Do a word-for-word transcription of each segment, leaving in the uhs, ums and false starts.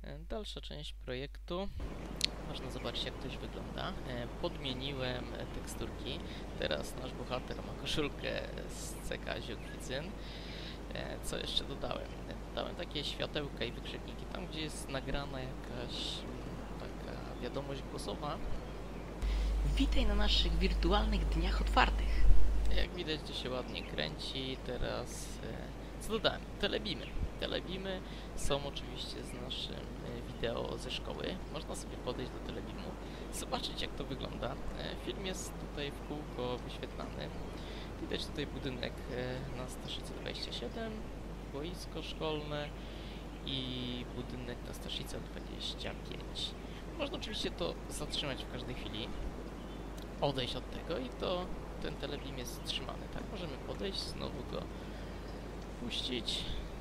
E, Dalsza część projektu. Można zobaczyć, jak coś wygląda. E, Podmieniłem e, teksturki. Teraz nasz bohater ma koszulkę z C K Ziokwidzyn. E, Co jeszcze dodałem? E, Dodałem takie światełka i wykrzykniki. Tam, gdzie jest nagrana jakaś mm, taka wiadomość głosowa. Witaj na naszych wirtualnych dniach otwartych. Jak widać, to się ładnie kręci. Teraz e, co dodałem? Telebimy. Telebimy są oczywiście z naszym e, wideo ze szkoły. Można sobie podejść do telebimu, zobaczyć, jak to wygląda. E, film jest tutaj w kółko wyświetlany. Widać tutaj budynek e, na Staszicy dwadzieścia siedem, boisko szkolne i budynek na Staszica dwadzieścia pięć. Można oczywiście to zatrzymać w każdej chwili, odejść od tego i to ten telebim jest wstrzymany, tak? Możemy podejść, znowu go puścić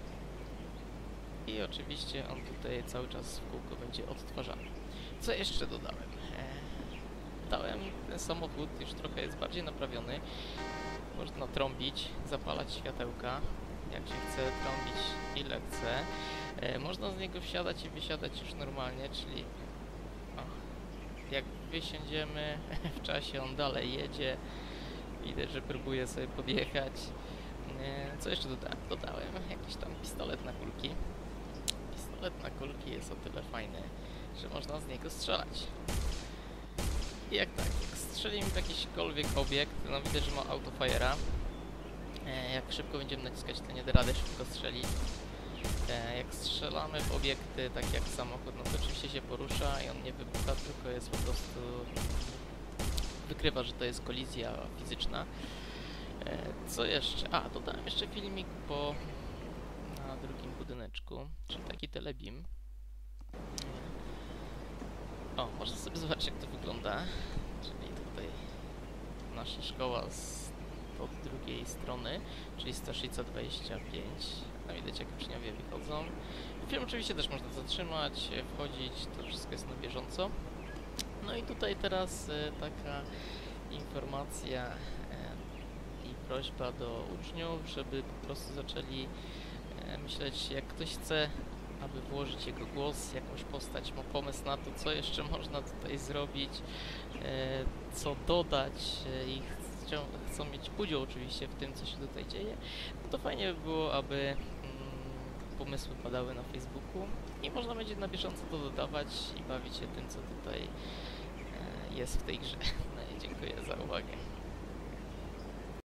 i oczywiście on tutaj cały czas w kółko będzie odtwarzany. Co jeszcze dodałem? E, dałem ten samochód, już trochę jest bardziej naprawiony. Można trąbić, zapalać światełka, jak się chce, trąbić ile chce. E, można z niego wsiadać i wysiadać już normalnie, czyli o, jak wysiądziemy w czasie, on dalej jedzie. Widać, że próbuje sobie podjechać. E, co jeszcze dodałem? Dodałem jakiś tam pistolet na kulki. Pistolet na kulki jest o tyle fajny, że można z niego strzelać. I jak tak, jak strzelimy w jakiśkolwiek obiekt, no widać, że ma autofire'a. E, jak szybko będziemy naciskać, to nie da rady szybko strzelić. E, jak strzelamy w obiekty, tak jak samochód, no to oczywiście się porusza i on nie wybucha, tylko jest po prostu... wykrywa, że to jest kolizja fizyczna. E, co jeszcze? A, dodałem jeszcze filmik po... na drugim budyneczku, czyli taki telebim. O, można sobie zobaczyć, jak to wygląda. Czyli tutaj nasza szkoła z od drugiej strony, czyli Staszica dwadzieścia pięć. No widać, jak uczniowie wychodzą. Film oczywiście też można zatrzymać, wchodzić, to wszystko jest na bieżąco. No i tutaj teraz e, taka informacja e, i prośba do uczniów, żeby po prostu zaczęli e, myśleć, jak ktoś chce, aby włożyć jego głos, jakąś postać, ma pomysł na to, co jeszcze można tutaj zrobić, e, co dodać e, i chcą, chcą mieć udział oczywiście w tym, co się tutaj dzieje, no to fajnie by było, aby mm, pomysły padały na Facebooku i można będzie na bieżąco to dodawać i bawić się tym, co tutaj e, jest w tej grze. No i dziękuję za uwagę.